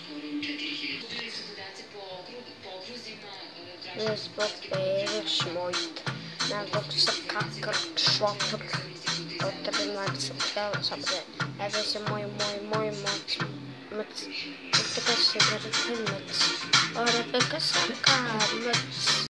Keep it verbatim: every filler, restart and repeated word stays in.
Zbog bezšmojt, zbog se kakr šlopr, potrebno se htjela sabre, evo se moj, moj, moj moc, moc, tako se vrti moc, ora peka saka moc.